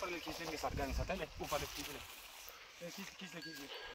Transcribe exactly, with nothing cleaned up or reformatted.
ऊपर ले खींच लेंगे, साथ गाने साथ है ले, ऊपर ले खींच ले, खींच खींच ले खींच ले।